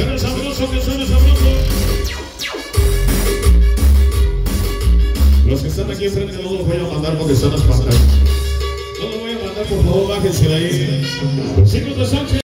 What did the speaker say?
suena sabroso, que suena sabroso. Los que están aquí enfrente no los voy a mandar porque están las pantallas. No los voy a mandar, por favor, bájense de ahí. Chicos de Sánchez.